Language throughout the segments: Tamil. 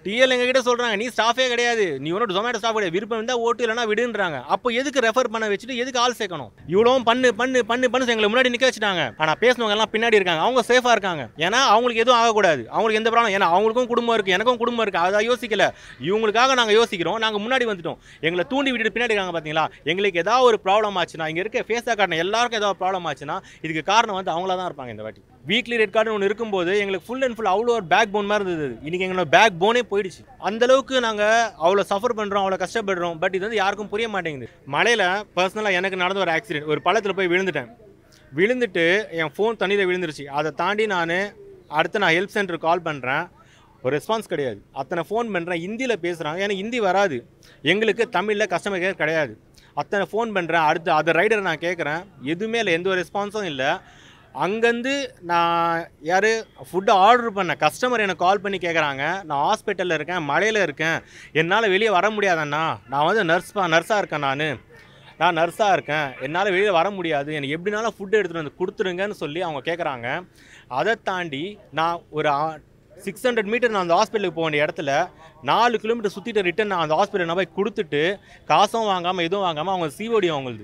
டிஎல் எங்ககிட்ட சொல்கிறாங்க, நீ ஸ்டாஃபே கிடையாது, நீ ஒன்றும் Zomato ஸ்டாஃப் கிடையாது, விருப்பம் இருந்தால் ஓட்டு இல்லைனா விடுன்றாங்க. அப்போ எதுக்கு ரெஃபர் பண்ண வச்சுட்டு எதுக்கு ஆள் சேர்க்கணும்? இவ்வளவும் பண்ணு எங்களை முன்னாடி நிற்க வச்சுட்டாங்க. ஆனால் பேசினவங்க எல்லாம் பின்னாடி இருக்காங்க, அவங்க சேஃபாக இருக்காங்க. ஏன்னா அவங்களுக்கு எதுவும் ஆகக்கூடாது, அவங்களுக்கு எந்த ப்ராப்ளம். ஏன்னா அவங்களுக்கும் குடும்பம் இருக்குது, எனக்கும் குடும்பம் இருக்குது, அதை யோசிக்கல. இவங்களுக்காக நாங்கள் யோசிக்கிறோம், நாங்கள் முன்னாடி வந்துட்டோம். எங்களை தூண்டி விட்டுட்டு பின்னாடி இருக்காங்க. பார்த்தீங்களா, எங்களுக்கு ஏதாவது ஒரு ப்ராப்ளம் ஆச்சுன்னா, இங்கே இருக்க ஃபேஸாக காட்டின எல்லாருக்கும் ஏதாவது ப்ராப்ளம் ஆச்சுன்னா இதுக்கு காரணம் வந்து அவங்களா தான் இருப்பாங்க. இந்த வாட்டி வீக்லி ரெட் கார்டு ஒன்று இருக்கும்போது எங்களுக்கு ஃபுல் அண்ட் ஃபுல் அவ்வளோ ஒரு பேக் போன் மாதிரி இருந்தது. இன்றைக்கி எங்களோட பேக் போனே போயிடுச்சு. அந்தளவுக்கு நாங்கள் அவ்வளோ சஃபர் பண்ணுறோம், அவ்வளோ கஷ்டப்படுறோம். பட் இது வந்து யாருக்கும் புரிய மாட்டேங்குது. மழையில் பர்சனலாக எனக்கு நடந்த ஒரு ஆக்சிடென்ட், ஒரு பள்ளத்தில் போய் விழுந்துட்டு என் ஃபோன் தண்ணியில் விழுந்துருச்சு. அதை தாண்டி நான் ஹெல்ப் சென்டருக்கு கால் பண்ணுறேன், ஒரு ரெஸ்பான்ஸ் கிடையாது. அத்தனை ஃபோன் பண்ணுறேன், ஹிந்தியில் பேசுகிறாங்க, எனக்கு ஹிந்தி வராது, எங்களுக்கு தமிழில் கஸ்டமர் கேர் கிடையாது. அத்தனை ஃபோன் பண்ணுறேன், அதை ரைடரை நான் கேட்குறேன், எதுவுமே இல்லை, எந்த ஒரு ரெஸ்பான்ஸும் இல்லை. அங்கேருந்து நான் ஃபுட்டை ஆர்டர் பண்ண கஸ்டமர் எனக்கு கால் பண்ணி கேட்குறாங்க, நான் ஹாஸ்பிட்டலில் இருக்கேன், மழையில் இருக்கேன், என்னால் வெளியே வர முடியாதண்ணா, நான் வந்து நர்ஸாக இருக்கேன், நான் நர்ஸாக இருக்கேன், என்னால் வெளியே வர முடியாது, எனக்கு எப்படினாலும் ஃபுட்டு எடுத்துகிட்டு வந்து கொடுத்துருங்கன்னு சொல்லி அவங்க கேட்குறாங்க. அதை தாண்டி நான் ஒரு 600 மீட்டர் நான் அந்த ஹாஸ்பிட்டலுக்கு போக வேண்டிய இடத்துல 4 கிலோமீட்டர் சுற்றிட்டு ரிட்டன் நான் அந்த ஹாஸ்பிட்டல் நான் போய் கொடுத்துட்டு காசும் வாங்காமல் எதுவும் வாங்காமல் அவங்க சிஓடி அவங்களுது.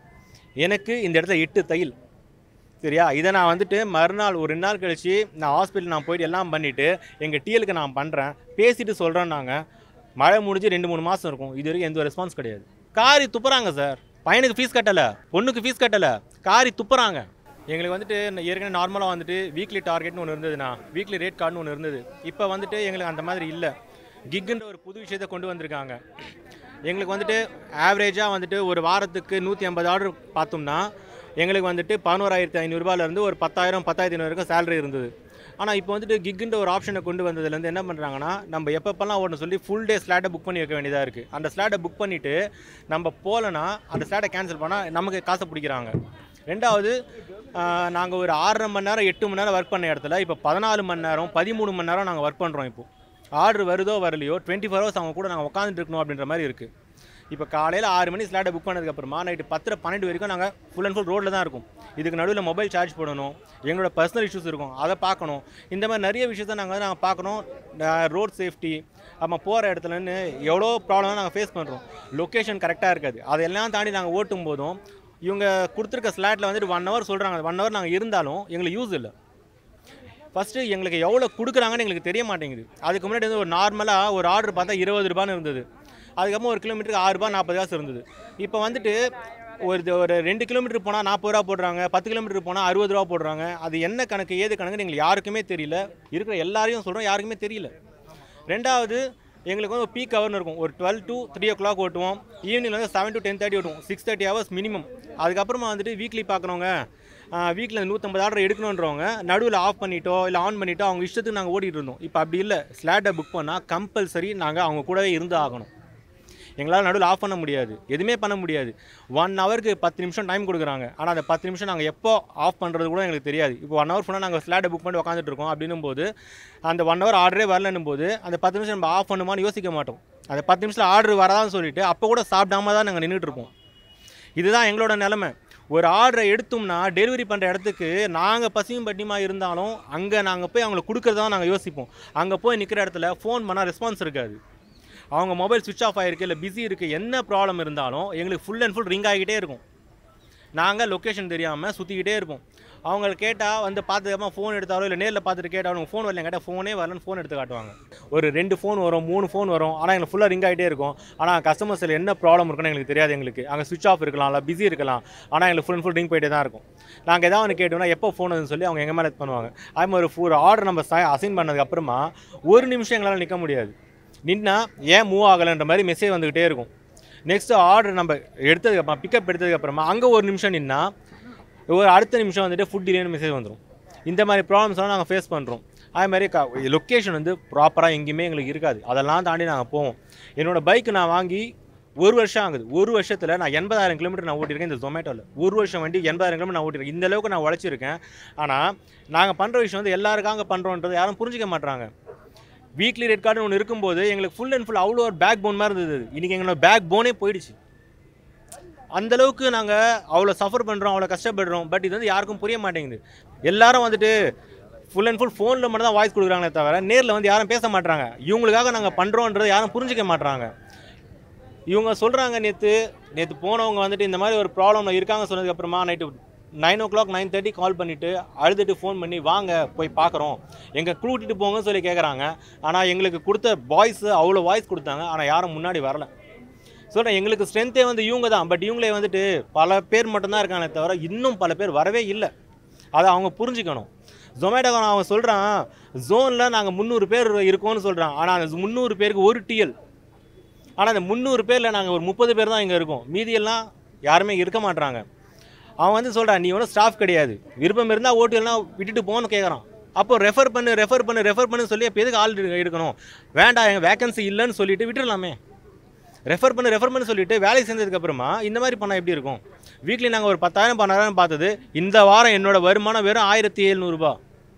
எனக்கு இந்த இடத்துல 8 தையல். சரியா, இதை நான் வந்துட்டு மறுநாள் ஒரு 2 நாள் கழிச்சு நான் ஹாஸ்பிட்டல் நான் போயிட்டு எல்லாம் பண்ணிவிட்டு எங்கள் டிஎலுக்கு நான் பண்ணுறேன், பேசிட்டு சொல்கிறேன். நாங்கள் மழை முடிஞ்சு 2-3 மாதம் இருக்கும், இது வரைக்கும் எந்த ரெஸ்பான்ஸ் கிடையாது. காரி துப்புறாங்க சார், பையனுக்கு ஃபீஸ் கட்டலை, பொண்ணுக்கு ஃபீஸ் கட்டலை, காரி துப்புறாங்க. எங்களுக்கு வந்துட்டு ஏற்கனவே நார்மலாக வந்துட்டு வீக்லி டார்கெட்னு ஒன்று இருந்ததுண்ணா, வீக்லி ரேட் கார்டுன்னு ஒன்று இருந்தது. இப்போ வந்துட்டு எங்களுக்கு அந்த மாதிரி இல்லை, கிக்குன்ற ஒரு புது விஷயத்தை கொண்டு வந்திருக்காங்க. எங்களுக்கு வந்துட்டு ஆவரேஜாக வந்துட்டு ஒரு வாரத்துக்கு 150 ஆர்டர் பார்த்தோம்னா எங்களுக்கு வந்துட்டு 11,500 ரூபாயிலேருந்து ஒரு 10,000 10,500 வரைக்கும் சேலரி இருந்தது. ஆனால் இப்போ வந்துட்டு கிக்குன்ற ஒரு ஆப்ஷனை கொண்டு வந்ததுலேருந்து என்ன பண்ணுறாங்கன்னா, நம்ம எப்பப்பெல்லாம் ஓடணும் சொல்லி ஃபுல் டே ஸ்லாட்டை புக் பண்ணி வைக்க வேண்டியதாக இருக்குது. அந்த ஸ்லாட்டை புக் பண்ணிவிட்டு நம்ம போகலன்னா அந்த ஸ்லாட்டை கேன்சல் பண்ணால் நமக்கு காசை பிடிக்கிறாங்க. ரெண்டாவது, நாங்கள் ஒரு 6.5 மணி நேரம் 8 மணி நேரம் ஒர்க் பண்ண இடத்துல இப்போ 14 மணி நேரம் 13 மணி நேரம் நாங்கள் ஒர்க் பண்ணுறோம். இப்போது ஆர்டர் வருதோ வரலையோ 24 ஹவர்ஸ் அவங்க கூட நாங்கள் உட்காந்துட்டு இருக்கணும் அப்படின்ற மாதிரி இருக்குது. இப்போ காலையில் 6 மணி ஸ்லாட்டை புக் பண்ணதுக்கப்புறமா நைட்டு 10-12 வரைக்கும் நாங்கள் ஃபுல் அண்ட் ஃபுல் ரோட்டில் தான் இருக்கும். இதுக்கு நடுவில் மொபைல் சார்ஜ் போடணும், எங்களோட பர்சனல் இஷ்யூஸ் இருக்கும், அதை பார்க்கணும். இந்த மாதிரி நிறைய விஷயத்தை நாங்கள் பார்க்கணும். ரோட் சேஃப்டி, நம்ம போகிற இடத்துலன்னு எவ்வளோ ப்ராப்ளம் நாங்கள் ஃபேஸ் பண்ணுறோம். லொக்கேஷன் கரெக்டாக இருக்காது, அதெல்லாம் தாண்டி நாங்கள் ஓட்டும் போதும் இவங்க கொடுத்துருக்க ஸ்லாட்டில் வந்துட்டு 1 ஹவர் சொல்கிறாங்க. 1 ஹவர் நாங்கள் இருந்தாலும் எங்களுக்கு யூஸ் இல்லை. ஃபஸ்ட்டு எங்களுக்கு எவ்வளோ கொடுக்குறாங்கன்னு எங்களுக்கு தெரிய மாட்டேங்குது. அதுக்கு முன்னாடி வந்து ஒரு நார்மலாக ஒரு ஆர்டர் பார்த்தா 20 ரூபான்னு இருந்தது. அதுக்கப்புறம் ஒரு கிலோமீட்டருக்கு 6 ரூபா 40 காசு இருந்தது. இப்போ வந்துட்டு ஒரு 2 கிலோமீட்டர் போனால் 40 ரூபா போடுறாங்க, 10 கிலோமீட்டர் போனால் 60 ரூபா போடுறாங்க. அது என்ன கணக்கு ஏது கணக்குன்னு எங்களுக்கு யாருக்குமே தெரியல. இருக்கிற எல்லாரையும் சொல்கிறோம், யாருக்குமே தெரியல. ரெண்டாவது, எங்களுக்கு வந்து ஒரு பீக் ஹவர்னு இருக்கும், ஒரு 12 to 3 o'clock ஓட்டுவோம், ஈவினிங் வந்து 7 to 10:30 ஓட்டுவோம், 630 ஹவர்ஸ் மினிமம். அதுக்கப்புறமா வந்துட்டு வீக்லி பார்க்குறவங்க வீக்கில் 150 ஆர்டர் எடுக்கணுன்றவங்க நடுவில் ஆஃப் பண்ணிட்டோ இல்லை ஆன் பண்ணிட்டோ அவங்க இஷ்டத்துக்கு நாங்கள் ஓடிட்டு இருந்தோம். இப்போ அப்படி இல்லை, ஸ்லாட்டை புக் பண்ணால் கம்பல்சரி நாங்கள் அவங்க கூடவே இருந்து ஆகணும். எங்களால் நடுவில் ஆஃப் பண்ண முடியாது, எதுவுமே பண்ண முடியாது. 1 ஹவருக்கு 10 நிமிஷம் டைம் கொடுக்குறாங்க. ஆனால் அந்த 10 நிமிஷம் நாங்கள் எப்போ ஆஃப் பண்ணுறது கூட எங்களுக்கு தெரியாது. இப்போ 1 ஹவர் ஃபுல்லாக நாங்கள் ஸ்லாட்டை புக் பண்ணி உட்காந்துட்டு இருக்கோம். அப்படின்னும் போது அந்த 1 ஹவர் ஆர்டரே வரலன்னும் போது அந்த 10 நிமிஷம் நம்ம ஆஃப் பண்ணுமான்னு யோசிக்க மாட்டோம். அந்த 10 நிமிஷத்தில் ஆர்டர் வராதான்னு சொல்லிட்டு அப்போ கூட சாப்பிடாம தான் நாங்கள் நின்றுட்டுருப்போம். இதுதான் எங்களோட நிலைமை. ஒரு ஆர்டரை எடுத்தோம்னா டெலிவரி பண்ணுற இடத்துக்கு நாங்கள் பசியும் பட்டியமாக இருந்தாலும் அங்கே நாங்கள் போய் அவங்களுக்கு கொடுக்குறதா நாங்கள் யோசிப்போம். அங்கே போய் நிற்கிற இடத்துல ஃபோன் பண்ணால் ரெஸ்பான்ஸ் இருக்காது, அவங்க மொபைல் சுவிட்ச் ஆஃப் ஆகிருக்கு, இல்லை பிஸி இருக்குது, என்ன ப்ராப்ளம் இருந்தாலும் எங்களுக்கு ஃபுல் அண்ட் ஃபுல் ரிங் ஆகிக்கிட்டே இருக்கும். நாங்கள் லொக்கேஷன் தெரியாமல் சுற்றிக்கிட்டே இருப்போம். அவங்க கேட்டால் வந்து பார்த்துக்கமா ஃபோன் எடுத்தாலும் இல்லை நேரில் பார்த்துட்டு கேட்டாலும் ஃபோன் வரல, கேட்டால் ஃபோனே வரலன்னு ஃபோன் எடுத்து காட்டுவாங்க. ஒரு 2 ஃபோன் வரும், 3 ஃபோன் வரும், ஆனால் எங்களுக்கு ஃபுல்லாக ரிங் ஆகிட்டே இருக்கும். ஆனால் கஸ்டமர்ஸில் என்ன ப்ராப்ளம் இருக்குன்னு எங்களுக்கு தெரியாது. எங்களுக்கு அங்கே சுவிட்ச் ஆஃப் இருக்கலாம், இல்லை பிஸி இருக்கலாம், ஆனால் எங்களுக்கு ஃபுல் அண்ட் ஃபுல் ரிங் போயிட்டே தான் இருக்கும். நாங்கள் எதாவது ஒன்று கேட்டோம்னா எப்போ ஃபோன் அதுன்னு சொல்லி அவங்க எங்கள் மேலே பண்ணுவாங்க. அது மாதிரி ஒரு ஆர்டர் நம்ம அசைன் பண்ணதுக்கப்புறமா 1 நிமிஷம் எங்களால் நிற்க முடியாது. நின்னா ஏன் மூவ் ஆகலைன்ற மாதிரி மெசேஜ் வந்துக்கிட்டே இருக்கும். நெக்ஸ்ட்டு ஆர்டர் நம்ம எடுத்ததுக்கப்புறம் பிக்கப் எடுத்ததுக்கப்புறமா அங்கே 1 நிமிஷம் நின்னா ஒரு அடுத்த நிமிஷம் வந்துட்டு ஃபுட் டிலேன்னு மெசேஜ் வந்துடும். இந்த மாதிரி ப்ராப்ளம்ஸ்லாம் நாங்கள் ஃபேஸ் பண்ணுறோம். அதே மாதிரி லொக்கேஷன் வந்து ப்ராப்பராக எங்கேயுமே எங்களுக்கு இருக்காது. அதெல்லாம் தாண்டி நாங்கள் போவோம். என்னோடய பைக்கு நான் வாங்கி 1 வருஷம் ஆகுது. 1 வருஷத்தில் நான் 80,000 கிலோமீட்டர் நான் ஓட்டியிருக்கேன் இந்த ஜொமேட்டோவில். 1 வருஷம் வண்டி 80,000 கிலோமீட்டர் நான் ஓட்டியிருக்கேன். இந்த அளவுக்கு நான் உழைச்சிருக்கேன். ஆனால் நாங்கள் பண்ணுற விஷயம் வந்து எல்லாருக்காக பண்ணுறோன்றது யாரும் புரிஞ்சிக்க மாட்டாங்க. வீக்லி ரெட் கார்டுன்னு ஒன்று இருக்கும்போது எங்களுக்கு ஃபுல் அண்ட் ஃபுல் அவ்வளோ ஒரு பேக் போன் மாதிரி இருந்தது. இன்றைக்கி எங்களோட பேக் போனே போயிடுச்சு. அந்தளவுக்கு நாங்கள் அவ்வளோ சஃபர் பண்ணுறோம், அவ்வளோ கஷ்டப்படுறோம். பட் இது வந்து யாருக்கும் புரிய மாட்டேங்குது. எல்லாரும் வந்துட்டு ஃபுல் அண்ட் ஃபுல் ஃபோனில் மட்டும் தான் வாய்ஸ் கொடுக்குறாங்களே தவிர நேரில் வந்து யாரும் பேச மாட்டாங்க. இவங்களுக்காக நாங்கள் பண்ணுறோன்றது யாரும் புரிஞ்சிக்க மாட்டாங்க. இவங்க சொல்கிறாங்க நேற்று போனவங்க வந்துட்டு இந்த மாதிரி ஒரு ப்ராப்ளமில் இருக்காங்க சொன்னதுக்கப்புறமா நைட்டு 9 o'clock 9:30 கால் பண்ணிவிட்டு அழுதுட்டு ஃபோன் பண்ணி வாங்க போய் பார்க்குறோம், எங்கள் கூட்டிகிட்டு போங்கன்னு சொல்லி கேட்குறாங்க. ஆனால் எங்களுக்கு கொடுத்த பாய்ஸு அவ்வளோ வாய்ஸ் கொடுத்தாங்க, ஆனால் யாரும் முன்னாடி வரல. சொல்கிறேன், எங்களுக்கு ஸ்ட்ரென்த்தே வந்து இவங்க தான். பட் இவங்களே வந்துட்டு பல பேர் மட்டும்தான் இருக்காங்களே தவிர இன்னும் பல பேர் வரவே இல்லை. அதை அவங்க புரிஞ்சுக்கணும். ஜொமேட்டோ அவன் சொல்கிறான் ஜோனில் நாங்கள் 300 பேர் இருக்கோம்னு சொல்கிறான். ஆனால் அந்த 300 பேருக்கு ஒரு டிஎல். ஆனால் அந்த 300 பேரில் நாங்கள் ஒரு 30 பேர் தான் இங்கே இருக்கோம், மீதியெல்லாம் யாருமே இருக்க மாட்டாங்க. அவன் வந்து சொல்கிறான் நீ ஒன்றும் ஸ்டாஃப் கிடையாது, விருப்பம் இருந்தால் ஓட்டுலாம் விட்டுட்டு போன்னு கேட்குறான். அப்போ ரெஃபர் பண்ணு சொல்லி அப்போ எதுக்கு ஆள் எடுக்கணும்? வேண்டாம், எங்கள் வேக்கன்சி இல்லைன்னு சொல்லிட்டு விட்டுடலாமே. ரெஃபர் பண்ணு சொல்லிட்டு வேலைக்கு சேர்ந்ததுக்கப்புறமா இந்த மாதிரி பண்ணால் எப்படி இருக்கும்? வீக்லி நாங்கள் ஒரு 10,000 12,000 பார்த்தது, இந்த வாரம் என்னோட வருமானம் வெறும் 1700 ரூபா.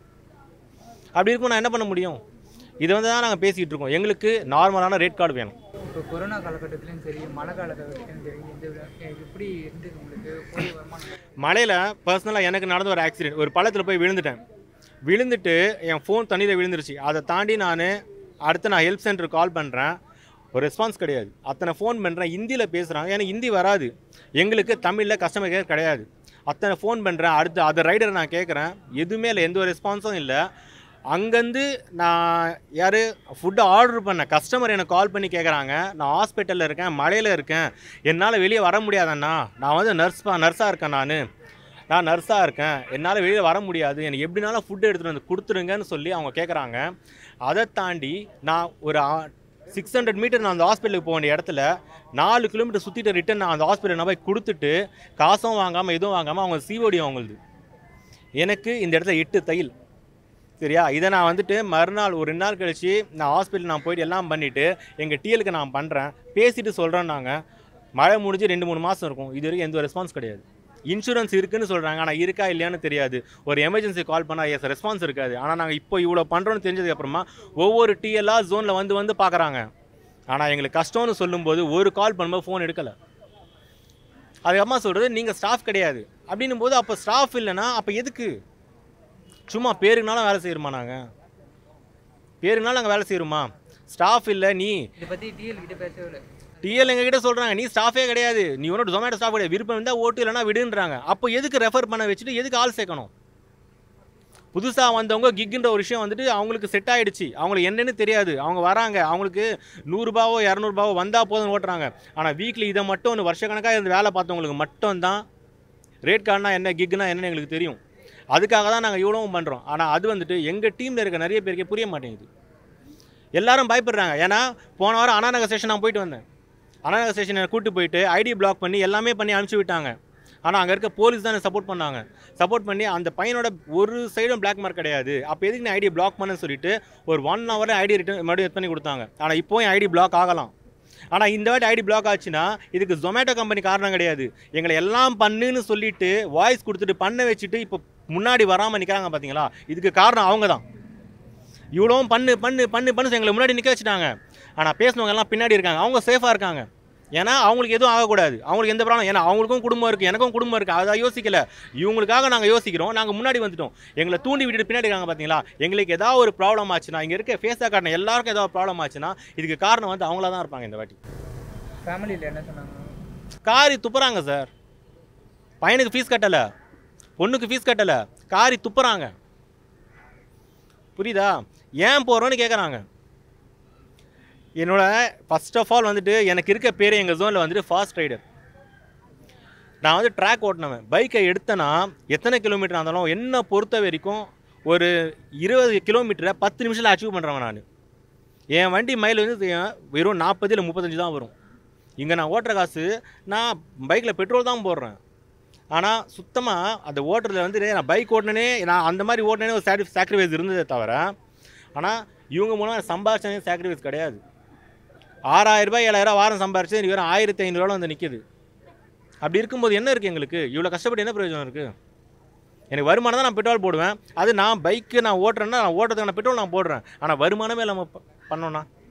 அப்படி இருக்கும், நான் என்ன பண்ண முடியும்? இதை வந்து தான் நாங்கள் பேசிக்கிட்டு இருக்கோம். எங்களுக்கு நார்மலான ரேட் கார்டு வேணும். இப்போ கொரோனா காலகட்டத்திலையும் சரி, மழை காலகட்டத்திலையும் சரி, எப்படி இருந்தது உங்களுக்கு? மழையில் பர்சனலாக எனக்கு நடந்த ஒரு ஆக்சிடென்ட், ஒரு பள்ளத்தில் போய் விழுந்துட்டு என் ஃபோன் தண்ணியில் விழுந்துருச்சு. அதை தாண்டி நான் ஹெல்ப் சென்டருக்கு கால் பண்ணுறேன், ஒரு ரெஸ்பான்ஸ் கிடையாது. அத்தனை ஃபோன் பண்ணுறேன், ஹிந்தியில் பேசுகிறாங்க, எனக்கு ஹிந்தி வராது, எங்களுக்கு தமிழில் கஸ்டமர் கேர் கிடையாது. அத்தனை ஃபோன் பண்ணுறேன், அடுத்து அது ரைடரை நான் கேட்குறேன், எதுவுமே இல்லை, எந்த ஒரு ரெஸ்பான்ஸும் இல்லை. அங்கேருந்து நான் ஃபுட்டு ஆர்டர் பண்ண கஸ்டமர் எனக்கு கால் பண்ணி கேட்குறாங்க, நான் ஹாஸ்பிட்டலில் இருக்கேன், மழையில் இருக்கேன், என்னால் வெளியே வர முடியாதண்ணா, நான் வந்து நர்ஸாக இருக்கேன், நான் நர்ஸாக இருக்கேன், என்னால் வெளியே வர முடியாது, எனக்கு எப்படினாலும் ஃபுட்டு எடுத்துகிட்டு வந்து கொடுத்துருங்கன்னு சொல்லி அவங்க கேட்குறாங்க. அதை தாண்டி நான் ஒரு 600 மீட்டர் நான் அந்த ஹாஸ்பிட்டலுக்கு போக வேண்டிய இடத்துல 4 கிலோமீட்டர் சுற்றிட்டு ரிட்டன் நான் அந்த ஹாஸ்பிட்டல் நான் போய் கொடுத்துட்டு காசும் வாங்காமல் எதுவும் வாங்காமல் அவங்க சிஓடி அவங்களுது. எனக்கு இந்த இடத்துல 8 தையல். சரியா? இதை நான் வந்துட்டு மறுநாள் ஒரு 2 நாள் கழித்து நான் ஹாஸ்பிட்டல் நான் போயிட்டு எல்லாம் பண்ணிவிட்டு எங்கள் டிஎலுக்கு நான் பண்ணுறேன், பேசிட்டு சொல்கிறேன். நாங்கள் மழை முடிஞ்சு 2-3 மாதம் இருக்கும், இது வரைக்கும் எந்த ஒரு ரெஸ்பான்ஸ் கிடையாது. இன்சூரன்ஸ் இருக்குன்னு சொல்கிறாங்க, ஆனால் இருக்கா இல்லையான்னு தெரியாது. ஒரு எமர்ஜென்சி கால் பண்ணால் ரெஸ்பான்ஸ் இருக்காது. ஆனால் நாங்கள் இப்போ இவ்வளோ பண்ணுறோன்னு தெரிஞ்சதுக்கப்புறமா ஒவ்வொரு டிஎல்லாக ஜோனில் வந்து பார்க்குறாங்க. ஆனால் எங்களுக்கு கஷ்டம்னு சொல்லும்போது ஒரு கால் பண்ணும்போது ஃபோன் எடுக்கலை. அதுக்கப்புறமா சொல்கிறது நீங்கள் ஸ்டாஃப் கிடையாது அப்படின்னும் போது, அப்போ ஸ்டாஃப் இல்லைன்னா அப்போ எதுக்கு? சும்மா பேருக்குனாலும் வேலை செய்கிறோமா? நாங்கள் வேலை செய்கிறோமா? ஸ்டாஃப் இல்லை, நீ இதை பற்றி டிஎல் கிட்ட பேசவே இல்லை. டிஎல் எங்ககிட்ட சொல்கிறாங்க நீ ஸ்டாஃபே கிடையாது, நீ ஒன்றும் ஜொமேட்டோ ஸ்டாஃப் கிடையாது, விருப்பம் இருந்தால் ஓட்டு இல்லைனா விடுன்றாங்க. அப்போ எதுக்கு ரெஃபர் பண்ண வச்சுட்டு எதுக்கு ஆள் சேர்க்கணும்? புதுசாக வந்தவங்க கிக்குன்ற ஒரு விஷயம் வந்துட்டு அவங்களுக்கு செட் ஆகிடுச்சு, அவங்களுக்கு என்னென்னு தெரியாது, அவங்க வராங்க, அவங்களுக்கு 100 ரூபாவோ 200 ரூபாவோ வந்தால் போதும் ஓட்டுறாங்க. ஆனால் வீக்லி இதை மட்டும் ஒன்று வருஷக்கணக்காக இருந்து வேலை பார்த்தவங்களுக்கு மட்டும்தான் ரேட் கார்டுனா என்ன, கிக்குனா என்னன்னு எங்களுக்கு தெரியும். அதுக்காக தான் நாங்கள் இவ்வளவும் பண்ணுறோம். ஆனால் அது வந்துட்டு எங்கள் டீமில் இருக்க நிறைய பேருக்கே புரிய மாட்டேங்குது. எல்லாரும் பயப்படுறாங்க. ஏன்னா போன வாரம் அண்ணாநகர் ஸ்டேஷன் நான் போயிட்டு வந்தேன். அண்ணாநகர் ஸ்டேஷனை கூப்பிட்டு போயிட்டு ஐடி பிளாக் பண்ணி எல்லாமே பண்ணி அனுப்பிச்சி விட்டாங்க. ஆனால் அங்கே இருக்க போலீஸ் தான் சப்போர்ட் பண்ணாங்க. சப்போர்ட் பண்ணி அந்த பையனோட ஒரு சைடும் பிளாக் மார்க் கிடையாது, அப்போ எதுக்கு நான் ஐடி பிளாக் பண்ணேன்னு சொல்லிட்டு ஒரு 1 hour ஐடி ரிட்டர்ன் மறுபடியும் பண்ணி கொடுத்தாங்க. ஆனால் இப்போ என் ஐடி பிளாக் ஆகலாம். ஆனால் இந்த வாட்டி ஐடி பிளாக் ஆச்சுன்னா இதுக்கு ஜொமேட்டோ கம்பெனி காரணம் கிடையாது. எங்களை எல்லாம் பண்ணுன்னு சொல்லிட்டு வாய்ஸ் கொடுத்துட்டு பண்ண வச்சுட்டு இப்போ முன்னாடி வராமல் நிற்கிறாங்க பார்த்தீங்களா? இதுக்கு காரணம் அவங்க தான். இவ்வளோவும் பண்ணு எங்களை முன்னாடி நிற்க வச்சுட்டாங்க. ஆனால் பேசினவங்க எல்லாம் பின்னாடி இருக்காங்க, அவங்க சேஃபாக இருக்காங்க. ஏன்னா அவங்களுக்கு எதுவும் ஆகக்கூடாது, அவங்களுக்கு எந்த ப்ராப்ளம். ஏன்னா அவங்களுக்கும் குடும்பம் இருக்குது, எனக்கும் குடும்பம் இருக்குது, அதை யோசிக்கல. இவங்களுக்காக நாங்கள் யோசிக்கிறோம், நாங்கள் முன்னாடி வந்துட்டோம். எங்களை தூண்டி விட்டுட்டு பின்னாடி இருக்காங்க பார்த்தீங்களா? எங்களுக்கு ஏதாவது ஒரு ப்ராப்ளம் ஆச்சுன்னா, இங்கே இருக்க ஃபேஸாக காட்டின எல்லாருக்கும் ஏதாவது ப்ராப்ளம் ஆச்சுன்னா இதுக்கு காரணம் வந்து அவங்களா தான் இருப்பாங்க. இந்த வாட்டி ஃபேமிலியில் என்ன சொன்னாங்க? காரி துப்புறாங்க சார். பையனுக்கு ஃபீஸ் கட்டலை, பொண்ணுக்கு ஃபீஸ் கட்டலை, காரி துப்புறாங்க. புரியுதா? ஏன் போகிறோன்னு கேட்குறாங்க. என்னோட ஃபர்ஸ்ட் ஆஃப் ஆல் வந்துட்டு எனக்கு இருக்க பேர் எங்கள் ஜோனில் வந்துட்டு ஃபாஸ்ட் ரைடர். நான் வந்து ட்ராக் ஓட்டினவன். பைக்கை எடுத்தேன்னா எத்தனை கிலோமீட்டர் இருந்தாலும் என்னை பொறுத்த வரைக்கும் ஒரு 20 கிலோமீட்டரை 10 நிமிஷத்தில் அச்சீவ் பண்ணுறவன் நான். என் வண்டி மைல் வந்து வெறும் 40 இல்லை 35 தான் வரும். இங்கே நான் ஓட்டுற காசு, நான் பைக்கில் பெட்ரோல் தான் போடுறேன். ஆனால் சுத்தமாக அந்த ஓட்டுறதுல வந்து நான் பைக் ஓட்டினே, நான் அந்த மாதிரி ஓட்டினே ஒரு சாக்ரிஃபைஸ் இருந்ததே தவிர, ஆனால் இவங்க மூலம் சம்பாதிச்சதே சாக்ரிஃபைஸ் கிடையாது. 6000 ரூபாய் 7000 வாரம் சம்பாரிச்சு இது வெறும் 1500 ரூபாய் வந்து நிற்கிது. அப்படி இருக்கும்போது என்ன இருக்குது எங்களுக்கு? இவ்வளோ கஷ்டப்பட்டு என்ன பிரயோஜனம் இருக்குது? எனக்கு வருமானம் தான் நான் பெட்ரோல் போடுவேன். அது நான் பைக்கு நான் ஓட்டுறேன்னா நான் ஓட்டுறதுக்கான பெட்ரோல் நான் போடுறேன். ஆனால் வருமானமே இல்லாமல் பண்ணோன்னா